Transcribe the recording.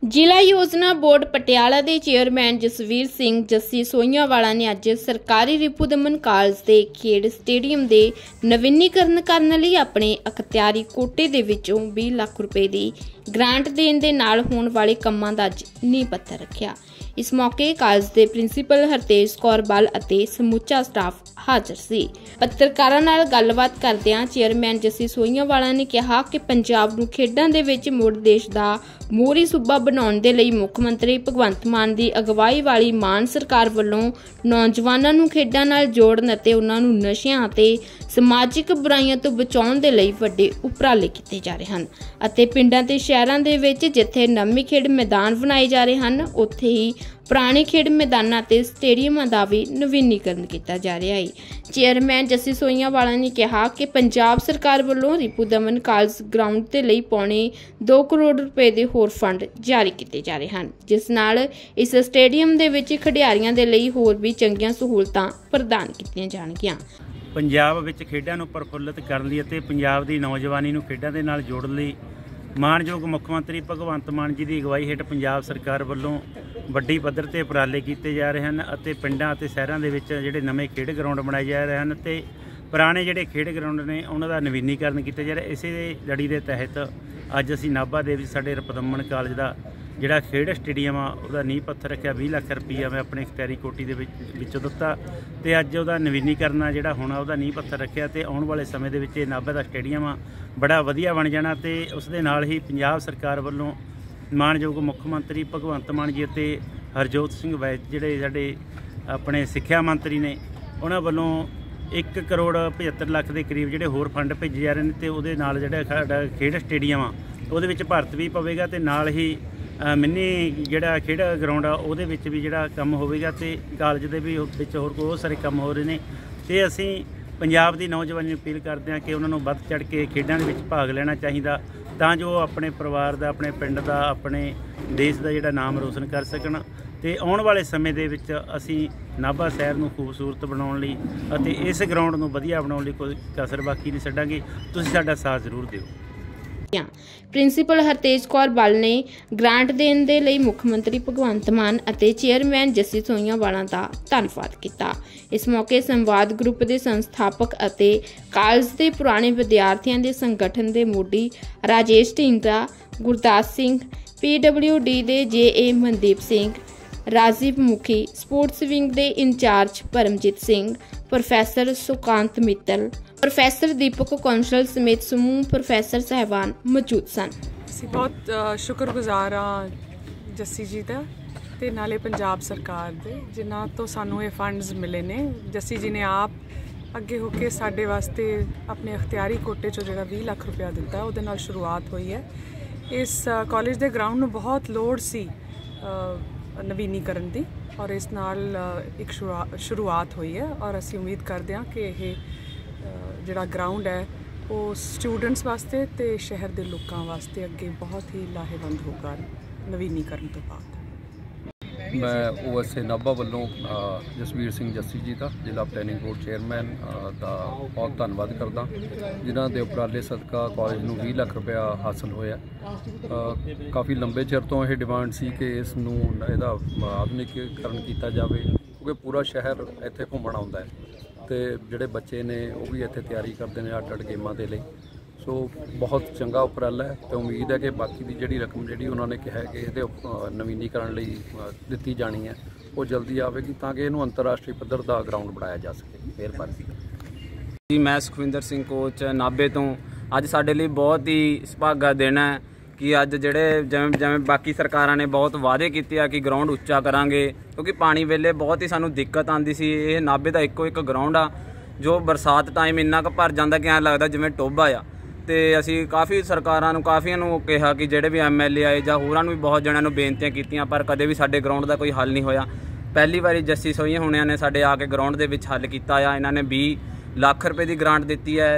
ਜ਼ਿਲ੍ਹਾ ਯੋਜਨਾ ਬੋਰਡ ਪਟਿਆਲਾ ਦੇ ਚੇਅਰਮੈਨ ਜਸਵੀਰ ਸਿੰਘ ਜੱਸੀ ਸੋਈਆਂਵਾਲਾ ਨੇ ਅੱਜ ਸਰਕਾਰੀ ਰਿਪੂ ਦਮਨ ਕਾਲਜ ਦੇ ਖੇਡ ਸਟੇਡੀਅਮ ਦੇ ਨਵੀਨੀਕਰਨ ਕਰਨ ਲਈ ਆਪਣੇ ਅਖਤਿਆਰੀ ਕੋਟੇ ਦੇ ਵਿੱਚੋਂ 20 ਲੱਖ ਰੁਪਏ ਦੀ ਗ੍ਰਾਂਟ ਦੇਣ ਦੇ ਨਾਲ ਹੋਣ ਵਾਲੇ ਕੰਮਾਂ ਦਾ ਅੱਜ ਨੀਂਹ ਪੱਥਰ ਰੱਖਿਆ। ਇਸ ਮੌਕੇ ਕਾਲਜ ਦੇ ਪ੍ਰਿੰਸੀਪਲ ਹਰਤੇਜ ਕੌਰ ਬਲ ਅਤੇ ਸਮੁੱਚਾ ਸਟਾਫ ਹਾਜ਼ਰ ਸੀ। ਪੱਤਰਕਾਰਾਂ ਨਾਲ ਗੱਲਬਾਤ ਕਰਦਿਆਂ ਚੇਅਰਮੈਨ ਜੱਸੀ ਸੋਈਆਂਵਾਲਾ ਨੇ ਕਿਹਾ ਕਿ ਪੰਜਾਬ ਨੂੰ ਖੇਡਾਂ ਦੇ ਵਿੱਚ ਮੁੜ ਦੇਸ਼ ਦਾ ਮੋਹਰੀ ਸੂਬਾ ਬਣਾਉਣ ਦੇ ਲਈ ਮੁੱਖ ਮੰਤਰੀ ਭਗਵੰਤ ਮਾਨ ਦੀ ਅਗਵਾਈ ਵਾਲੀ ਮਾਨ ਸਰਕਾਰ ਵੱਲੋਂ ਨੌਜਵਾਨਾਂ ਨੂੰ ਖੇਡਾਂ ਨਾਲ ਜੋੜਨ ਅਤੇ ਉਹਨਾਂ ਨੂੰ ਨਸ਼ਿਆਂ ਅਤੇ ਸਮਾਜਿਕ ਬੁਰਾਈਆਂ ਤੋਂ ਬਚਾਉਣ ਦੇ ਲਈ ਵੱਡੇ ਉਪਰਾਲੇ ਕੀਤੇ ਜਾ ਰਹੇ ਹਨ ਅਤੇ ਪਿੰਡਾਂ ਤੇ ਸ਼ਹਿਰਾਂ ਦੇ ਵਿੱਚ ਜਿੱਥੇ ਨਵੇਂ ਖੇਡ ਮੈਦਾਨ ਬਣਾਏ ਜਾ ਰਹੇ ਹਨ ਉੱਥੇ ਹੀ ਪੁਰਾਣੇ ਖੇਡ ਮੈਦਾਨਾਂ ਤੇ ਸਟੇਡੀਅਮਾਂ ਦਾ ਵੀ ਨਵੀਨੀਕਰਨ ਕੀਤਾ ਜਾ ਰਿਹਾ ਹੈ। ਚੇਅਰਮੈਨ ਜੱਸੀ ਸੋਈਆਂਵਾਲਾ ਨੇ ਕਿਹਾ ਕਿ ਪੰਜਾਬ ਸਰਕਾਰ ਵੱਲੋਂ ਰਿਪੂ ਦਮਨ ਕਾਲਜ ਗਰਾਊਂਡ ਦੇ ਲਈ ਪੌਣੇ 2 ਕਰੋੜ ਰੁਪਏ ਦੇ ਹੋਰ ਫੰਡ ਜਾਰੀ ਕੀਤੇ ਜਾ ਰਹੇ ਹਨ, ਜਿਸ ਨਾਲ ਇਸ ਸਟੇਡੀਅਮ ਦੇ ਵਿੱਚ ਖਿਡਾਰੀਆਂ ਦੇ ਲਈ ਹੋਰ ਵੀ ਚੰਗੀਆਂ ਸਹੂਲਤਾਂ ਪ੍ਰਦਾਨ ਕੀਤੀਆਂ ਜਾਣਗੀਆਂ। ਪੰਜਾਬ ਵਿੱਚ ਖੇਡਾਂ ਨੂੰ ਪ੍ਰਫੁੱਲਤ ਕਰਨ ਲਈ ਅਤੇ ਪੰਜਾਬ ਦੀ ਨੌਜਵਾਨੀ ਨੂੰ ਖੇਡਾਂ ਦੇ ਨਾਲ ਜੋੜਨ ਲਈ ਮਾਣਯੋਗ ਮੁੱਖ ਮੰਤਰੀ ਭਗਵੰਤ ਮਾਨ ਜੀ ਦੀ ਅਗਵਾਈ ਹੇਠ ਪੰਜਾਬ ਸਰਕਾਰ ਵੱਲੋਂ ਵੱਡੀ ਪੱਧਰ ਤੇ ਉਪਰਾਲੇ ਕੀਤੇ ਜਾ ਰਹੇ ਹਨ ਅਤੇ ਪਿੰਡਾਂ ਅਤੇ ਸ਼ਹਿਰਾਂ ਦੇ ਵਿੱਚ ਜਿਹੜੇ ਨਵੇਂ ਖੇਡ ਗਰਾਊਂਡ ਬਣਾਏ ਜਾ ਰਹੇ ਹਨ ਤੇ ਪੁਰਾਣੇ ਜਿਹੜੇ ਖੇਡ ਗਰਾਊਂਡ ਨੇ ਉਹਨਾਂ ਦਾ ਨਵੀਨੀਕਰਨ ਕੀਤਾ ਜਾ ਰਿਹਾ। ਇਸੇ ਲੜੀ ਦੇ ਤਹਿਤ ਅੱਜ ਅਸੀਂ ਨਾਭਾ ਦੇ ਵਿੱਚ ਸਾਡੇ ਰਿਪੂ ਦਮਨ ਕਾਲਜ ਦਾ ਜਿਹੜਾ ਖੇਡ ਸਟੇਡੀਅਮ ਆ ਉਹਦਾ ਨੀਂਹ ਪੱਥਰ ਰੱਖਿਆ। 20 ਲੱਖ ਰੁਪਈਆ ਮੈਂ ਆਪਣੇ ਅਖਤਿਆਰੀ ਕੋਟੀ ਦੇ ਵਿੱਚੋਂ ਦਿੱਤਾ ਤੇ ਅੱਜ ਉਹਦਾ ਨਵੀਨੀਕਰਨ ਜਿਹੜਾ ਹੋਣਾ ਉਹਦਾ ਨੀਂਹ ਪੱਥਰ ਰੱਖਿਆ ਤੇ ਆਉਣ ਵਾਲੇ ਸਮੇਂ ਦੇ ਵਿੱਚ ਇਹ ਨਾਭਾ ਦਾ ਸਟੇਡੀਅਮ ਆ ਬੜਾ ਵਧੀਆ ਬਣ ਜਾਣਾ ਤੇ ਉਸ ਦੇ ਨਾਲ ਹੀ ਪੰਜਾਬ ਸਰਕਾਰ ਵੱਲੋਂ ਮਾਣਯੋਗ ਮੁੱਖ ਮੰਤਰੀ ਭਗਵੰਤ ਮਾਨ ਜੀ ਅਤੇ ਹਰਜੋਤ ਸਿੰਘ ਵੈਦ ਜਿਹੜੇ ਸਾਡੇ ਆਪਣੇ ਸਿੱਖਿਆ ਮੰਤਰੀ ਨੇ ਉਹਨਾਂ ਵੱਲੋਂ 1 ਕਰੋੜ 75 ਲੱਖ ਦੇ ਕਰੀਬ ਜਿਹੜੇ ਹੋਰ ਫੰਡ ਭੇਜੇ ਜਾ ਰਹੇ ਨੇ ਤੇ ਉਹਦੇ ਨਾਲ ਜਿਹੜਾ ਸਾਡਾ ਖੇਡ ਸਟੇਡੀਅਮ ਆ ਉਹਦੇ ਵਿੱਚ ਭਾਰਤ ਵੀ ਪਵੇਗਾ ਤੇ ਨਾਲ ਹੀ ਮਿੰਨੀ ਜਿਹੜਾ ਖੇਡ ਗਰਾਊਂਡ ਆ ਉਹਦੇ ਵਿੱਚ ਵੀ ਜਿਹੜਾ ਕੰਮ ਹੋਵੇਗਾ ਤੇ ਕਾਲਜ ਦੇ ਵੀ ਵਿੱਚ ਹੋਰ ਬਹੁਤ ਸਾਰੇ ਕੰਮ ਹੋ ਰਹੇ ਨੇ ਤੇ ਅਸੀਂ ਪੰਜਾਬ ਦੀ ਨੌਜਵਾਨੀ ਨੂੰ ਅਪੀਲ ਕਰਦੇ ਹਾਂ ਕਿ ਉਹਨਾਂ ਨੂੰ ਵੱਧ ਚੜ੍ਹ ਕੇ ਖੇਡਾਂ ਦੇ ਵਿੱਚ ਭਾਗ ਲੈਣਾ ਚਾਹੀਦਾ ਤਾਂ ਜੋ ਆਪਣੇ ਪਰਿਵਾਰ ਦਾ, ਆਪਣੇ ਪਿੰਡ ਦਾ, ਆਪਣੇ ਦੇਸ਼ ਦਾ ਜਿਹੜਾ ਨਾਮ ਰੋਸ਼ਨ ਕਰ ਸਕਣ ਤੇ ਆਉਣ ਵਾਲੇ ਸਮੇਂ ਦੇ ਵਿੱਚ ਅਸੀਂ ਨਾਭਾ ਸ਼ਹਿਰ ਨੂੰ ਖੂਬਸੂਰਤ ਬਣਾਉਣ ਲਈ ਅਤੇ ਇਸ ਗਰਾਊਂਡ ਨੂੰ ਵਧੀਆ ਬਣਾਉਣ ਲਈ ਕੋਈ ਕਸਰ ਬਾਕੀ ਨਹੀਂ ਛੱਡਾਂਗੇ। ਤੁਸੀਂ ਸਾਡਾ ਸਾਥ ਜ਼ਰੂਰ ਦਿਓ। ਪ੍ਰਿੰਸੀਪਲ ਹਰਤੇਜ ਕੌਰ ਬਲ ਨੇ ਗ੍ਰਾਂਟ ਦੇਣ ਦੇ ਲਈ ਮੁੱਖ ਮੰਤਰੀ ਭਗਵੰਤ ਮਾਨ ਅਤੇ ਚੇਅਰਮੈਨ ਜੱਸੀ ਸੋਈਆਂਵਾਲਾ ਦਾ ਧੰਨਵਾਦ ਕੀਤਾ। ਇਸ ਮੌਕੇ ਸੰਵਾਦ ਗਰੁੱਪ ਦੇ ਸੰਸਥਾਪਕ ਅਤੇ ਕਾਲਜ ਦੇ ਪੁਰਾਣੇ ਵਿਦਿਆਰਥੀਆਂ ਦੇ ਸੰਗਠਨ ਦੇ ਮੋਢੀ ਰਾਜੇਸ਼ ਢੀਂਗਰਾ, ਗੁਰਦਾਸ ਸਿੰਘ, PWD ਦੇ JA Mandeep Singh, Rajiv Mukhi, sports wing ਦੇ incharge Paramjit Singh, professor Sukant Mittal, professor Deepak Kaunsal ਸਮੇਤ ਸਮੂਹ ਪ੍ਰੋਫੈਸਰ ਸਾਹਿਬਾਨ ਮੌਜੂਦ ਸਨ। ਅਸੀਂ ਬਹੁਤ ਸ਼ੁਕਰਗੁਜ਼ਾਰ ਹਾਂ ਜੱਸੀ ਜੀ ਦਾ ਤੇ ਨਾਲੇ ਪੰਜਾਬ ਸਰਕਾਰ ਦੇ ਜਿਨ੍ਹਾਂ ਤੋਂ ਸਾਨੂੰ ਇਹ ਫੰਡਸ ਮਿਲੇ ਨੇ। ਜੱਸੀ ਜੀ ਨੇ ਆਪ ਅੱਗੇ ਹੋ ਕੇ ਸਾਡੇ ਵਾਸਤੇ ਆਪਣੇ ਅਖਤਿਆਰੀ ਕੋਟੇ 'ਚੋਂ ਜਿਹੜਾ 20 ਲੱਖ ਰੁਪਇਆ ਦਿੱਤਾ ਉਹਦੇ ਨਾਲ ਸ਼ੁਰੂਆਤ ਹੋਈ ਹੈ। ਇਸ ਕਾਲਜ ਦੇ ਗਰਾਊਂਡ ਨੂੰ ਬਹੁਤ ਲੋੜ ਸੀ ਨਵੀਨੀਕਰਨ ਦੀ ਔਰ ਇਸ ਨਾਲ ਇੱਕ ਸ਼ੁਰੂਆਤ ਹੋਈ ਹੈ ਔਰ ਅਸੀਂ ਉਮੀਦ ਕਰਦੇ ਹਾਂ ਕਿ ਇਹ ਜਿਹੜਾ ਗਰਾਊਂਡ ਹੈ ਉਹ ਸਟੂਡੈਂਟਸ ਵਾਸਤੇ ਤੇ ਸ਼ਹਿਰ ਦੇ ਲੋਕਾਂ ਵਾਸਤੇ ਅੱਗੇ ਬਹੁਤ ਹੀ ਲਾਹੇਵੰਦ ਹੋਗਾ ਨਵੀਨੀਕਰਨ ਤੋਂ ਬਾਅਦ। ਮੈਂ OSA ਨਾਭਾ ਵੱਲੋਂ ਜਸਵੀਰ ਸਿੰਘ ਜੱਸੀ ਜੀ ਦਾ ਜ਼ਿਲ੍ਹਾ ਪਲੈਨਿੰਗ ਬੋਰਡ ਚੇਅਰਮੈਨ ਦਾ ਬਹੁਤ ਧੰਨਵਾਦ ਕਰਦਾ ਜਿਨ੍ਹਾਂ ਦੇ ਉਪਰਾਲੇ ਸਦਕਾ ਕਾਲਜ ਨੂੰ 20 ਲੱਖ ਰੁਪਇਆ ਹਾਸਲ ਹੋਇਆ। ਕਾਫੀ ਲੰਬੇ ਚਿਰ ਤੋਂ ਇਹ ਡਿਮਾਂਡ ਸੀ ਕਿ ਇਸ ਨੂੰ ਇਹਦਾ ਆਧੁਨਿਕੀਕਰਨ ਕੀਤਾ ਜਾਵੇ ਕਿਉਂਕਿ ਪੂਰਾ ਸ਼ਹਿਰ ਇੱਥੇ ਘੁੰਮਣ ਆਉਂਦਾ ਹੈ ਤੇ ਜਿਹੜੇ ਬੱਚੇ ਨੇ ਉਹ ਵੀ ਇੱਥੇ ਤਿਆਰੀ ਕਰਦੇ ਨੇ ਅੱਡ ਗੇਮਾਂ ਦੇ ਲਈ। ਸੋ ਬਹੁਤ ਚੰਗਾ ਉਪਰਾਲਾ ਹੈ ਤੇ ਉਮੀਦ ਹੈ ਕਿ ਬਾਕੀ ਦੀ ਜਿਹੜੀ ਰਕਮ ਜਿਹੜੀ ਉਹਨਾਂ ਨੇ ਕਿਹਾ ਕਿ ਇਹਦੇ ਨਵੀਨੀਕਰਨ ਲਈ ਦਿੱਤੀ ਜਾਣੀ ਹੈ ਉਹ ਜਲਦੀ ਆਵੇਗੀ ਤਾਂ ਕਿ ਇਹਨੂੰ ਅੰਤਰਰਾਸ਼ਟਰੀ ਪੱਧਰ ਦਾ ਗਰਾਊਂਡ ਬਣਾਇਆ ਜਾ ਸਕੇ। ਮਿਹਰਬਾਨੀ ਜੀ। ਮੈਂ ਸੁਖਵਿੰਦਰ ਸਿੰਘ ਕੋਚ ਨਾਭੇ ਤੋਂ। ਅੱਜ ਸਾਡੇ ਲਈ ਬਹੁਤ ਹੀ ਸੁਭਾਗਾ ਦਿਨ ਹੈ ਕਿ ਅੱਜ ਜਿਹੜੇ ਜਿਵੇਂ ਬਾਕੀ ਸਰਕਾਰਾਂ ਨੇ ਬਹੁਤ ਵਾਅਦੇ ਕੀਤੇ ਆ ਕਿ ਗਰਾਊਂਡ ਉੱਚਾ ਕਰਾਂਗੇ ਕਿਉਂਕਿ ਪਾਣੀ ਵੇਲੇ ਬਹੁਤ ਹੀ ਸਾਨੂੰ ਦਿੱਕਤ ਆਉਂਦੀ ਸੀ। ਇਹ ਨਾਭੇ ਦਾ ਇੱਕੋ ਇੱਕ ਗਰਾਊਂਡ ਆ ਜੋ ਬਰਸਾਤ ਟਾਈਮ ਇੰਨਾ ਕੁ ਭਰ ਜਾਂਦਾ ਕਿ ਐਂ ਲੱਗਦਾ ਜਿਵੇਂ ਟੋਭਾ ਆ ਤੇ ਅਸੀਂ ਕਾਫੀ ਸਰਕਾਰਾਂ ਨੂੰ ਕਾਫੀਆਂ ਨੂੰ ਕਿਹਾ ਕਿ ਜਿਹੜੇ ਵੀ MLA ਆਏ ਜਾਂ ਹੋਰਾਂ ਨੂੰ ਵੀ ਬਹੁਤ ਜਣਿਆਂ ਨੂੰ ਬੇਨਤੀਆਂ ਕੀਤੀਆਂ ਪਰ ਕਦੇ ਵੀ ਸਾਡੇ ਗਰਾਊਂਡ ਦਾ ਕੋਈ ਹੱਲ ਨਹੀਂ ਹੋਇਆ। ਪਹਿਲੀ ਵਾਰੀ ਜੱਸੀ ਸੋਈਆਂਵਾਲਾ ਨੇ ਸਾਡੇ ਆ ਕੇ ਗਰਾਊਂਡ ਦੇ ਵਿੱਚ ਹੱਲ ਕੀਤਾ ਆ। ਇਹਨਾਂ ਨੇ 20 ਲੱਖ ਰੁਪਏ ਦੀ ਗ੍ਰਾਂਟ ਦਿੱਤੀ ਹੈ।